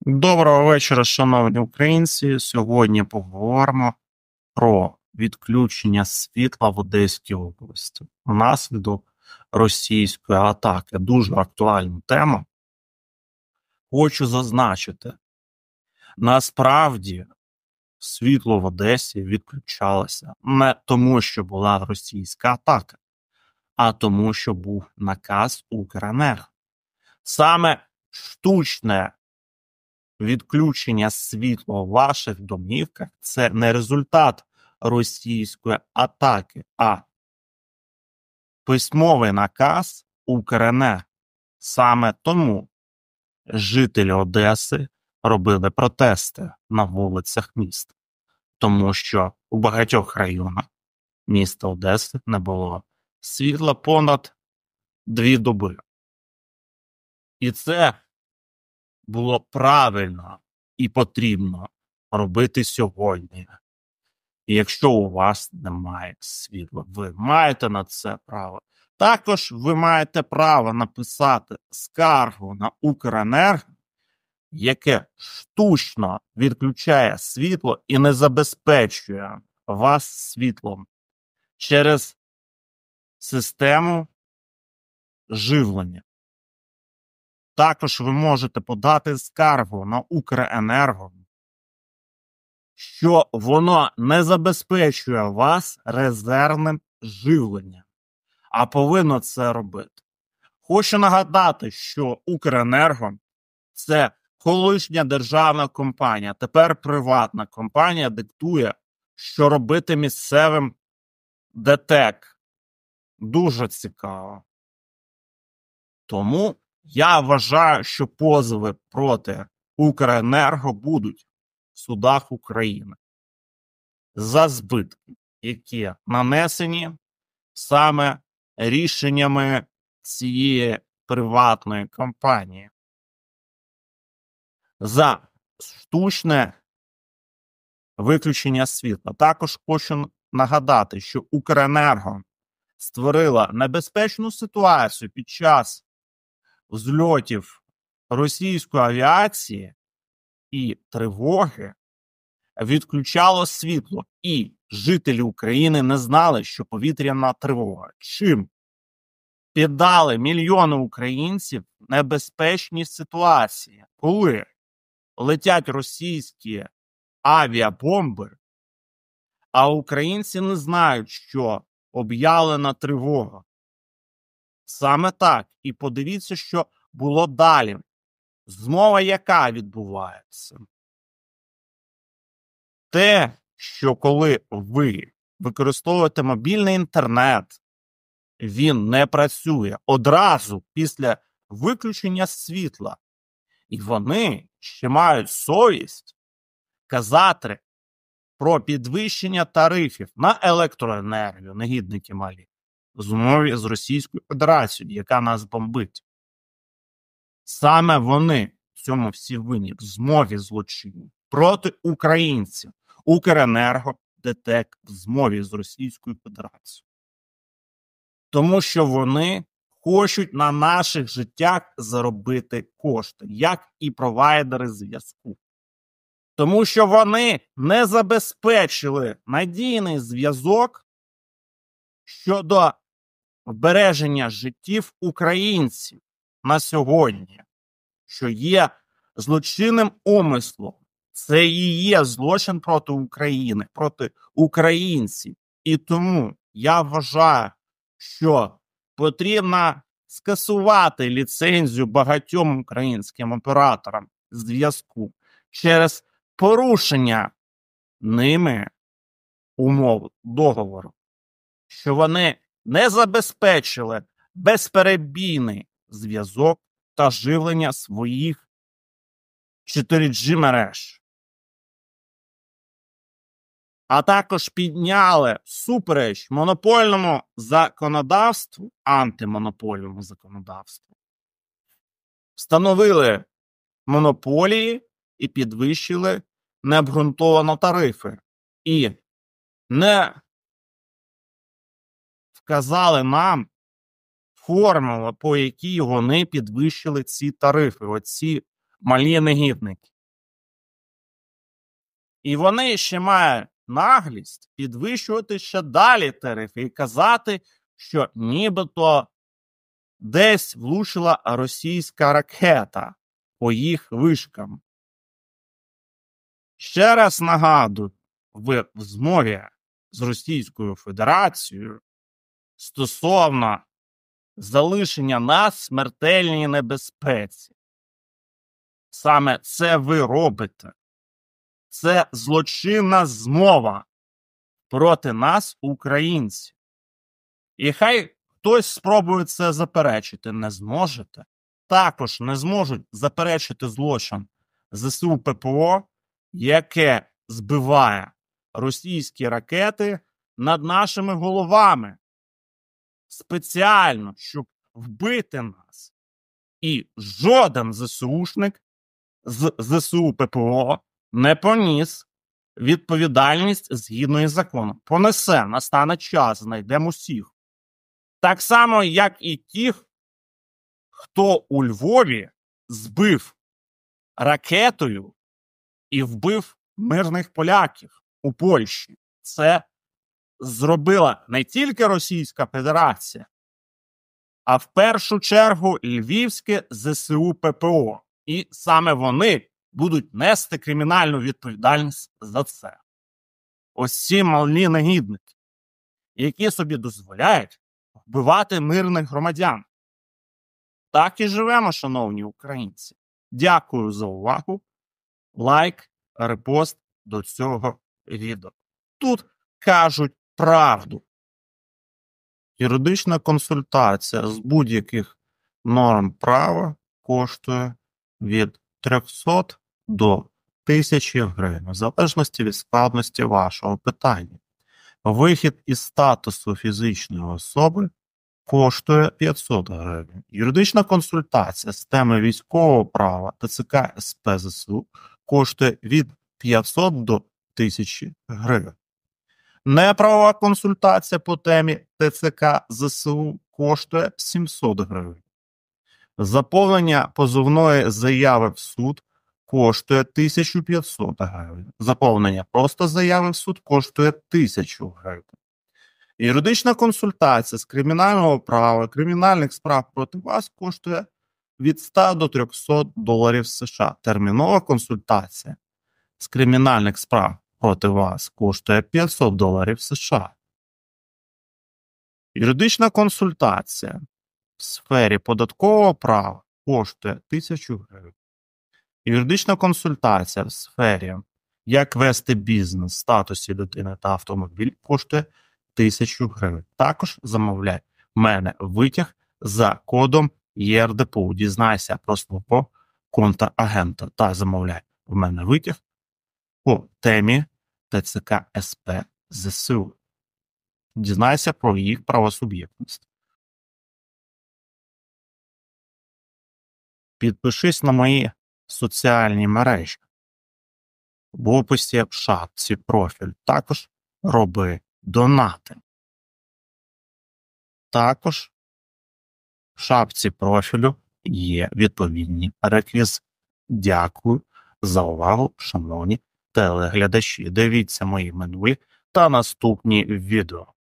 Доброго вечора, шановні українці. Сьогодні поговоримо про відключення світла в Одеській області внаслідок російської атаки. Дуже актуальна тема. Хочу зазначити, насправді світло в Одесі відключалося не тому, що була російська атака, а тому, що був наказ Укренерго. Саме штучне відключення світла у ваших домівках – це не результат російської атаки, а письмовий наказ Укренерго. Саме тому жителі Одеси робили протести на вулицях міста, тому що у багатьох районах міста Одеси не було світла понад 2 доби. І це було правильно і потрібно робити сьогодні. І якщо у вас немає світла, ви маєте на це право. Також ви маєте право написати скаргу на Укренерго, яке штучно відключає світло і не забезпечує вас світлом через систему живлення. Також ви можете подати скаргу на Укренерго, що воно не забезпечує вас резервним живленням, а повинно це робити. Хочу нагадати, що Укренерго – це колишня державна компанія, тепер приватна компанія диктує, що робити місцевим ДТЕК. Дуже цікаво. Тому я вважаю, що позови проти Укренерго будуть в судах України за збитки, які нанесені саме рішеннями цієї приватної компанії. За штучне виключення світла. Також хочу нагадати, що Укренерго створила небезпечну ситуацію під час взльотів російської авіації і тривоги, відключало світло, і жителі України не знали, що повітряна тривога. Чим піддали мільйони українців небезпечні ситуації, коли летять російські авіабомби, а українці не знають, що об'явлена тривога. Саме так. І подивіться, що було далі. Змова яка відбувається? Те, що коли ви використовуєте мобільний інтернет, він не працює одразу після виключення світла. І вони ще мають совість казати про підвищення тарифів на електроенергію, негідники малі, в змові з Російською Федерацією, яка нас бомбить. Саме вони в цьому всі винні, в змові злочинів проти українців. Укренерго, ДТЕК в змові з Російською Федерацією. Тому що вони хочуть на наших життях заробити кошти, як і провайдери зв'язку. Тому що вони не забезпечили надійний зв'язок щодо вбереження життів українців на сьогодні, що є злочинним умислом. Це і є злочин проти України, проти українців. І тому я вважаю, що потрібно скасувати ліцензію багатьом українським операторам зв'язку через порушення ними умов договору, що вони не забезпечили безперебійний зв'язок та живлення своїх 4G мереж. А також підняли супереч монопольному законодавству, антимонопольному законодавству. Встановили монополії і підвищили необґрунтовано тарифи. І не вказали нам формулу, по якій вони підвищили ці тарифи, оці малі негідники. І вони ще мають наглість підвищувати ще далі тарифи і казати, що нібито десь влучила російська ракета по їх вишкам. Ще раз нагадую, ви в змові з Російською Федерацією стосовно залишення нас в смертельній небезпеці. Саме це ви робите. Це злочинна змова проти нас, українців. І хай хтось спробує це заперечити. Не зможете. Також не зможуть заперечити злочин ЗСУ ППО, яке збиває російські ракети над нашими головами. Спеціально, щоб вбити нас. І жоден ЗСУшник з ЗСУ ППО не поніс відповідальність згідно із законом. Понесе, настане час, знайдемо всіх. Так само, як і тих, хто у Львові збив ракетою і вбив мирних поляків у Польщі. Це зробила не тільки Російська Федерація, а в першу чергу Львівське ЗСУ ППО. І саме вони будуть нести кримінальну відповідальність за це. Ось ці малі негідники, які собі дозволяють вбивати мирних громадян. Так і живемо, шановні українці. Дякую за увагу. Лайк, репост до цього відео. Тут кажуть правду. Юридична консультація з будь-яких норм права коштує від 300 до 1000 гривень, в залежності від складності вашого питання. Вихід із статусу фізичної особи коштує 500 гривень. Юридична консультація з теми військового права ТЦК СП ЗСУ коштує від 500 до 1000 гривень. Неправова консультація по темі ТЦК ЗСУ коштує 700 гривень. Заповнення позовної заяви в суд коштує 1500 гривень. Заповнення просто заяви в суд коштує 1000 гривень. Юридична консультація з кримінального права, кримінальних справ проти вас коштує від 100 до 300 доларів США. Термінова консультація з кримінальних справ проти вас коштує 500 доларів США. Юридична консультація в сфері податкового права коштує 1000 гривень. Юридична консультація в сфері як вести бізнес в статусі людини та автомобіль коштує 1000 гривень. Також замовляй в мене витяг за кодом ЄРДПУ. Дізнайся про свого контрагента та замовляй в мене витяг по темі ТЦК СП ЗСУ. Дізнайся про їх правосуб'єктність. Підпишись на мої соціальні мережі. В описі в шапці профіль. Також роби донати. Також в шапці профілю є відповідні реквізити. Дякую за увагу, шановні телеглядачі. Дивіться мої минулі та наступні відео.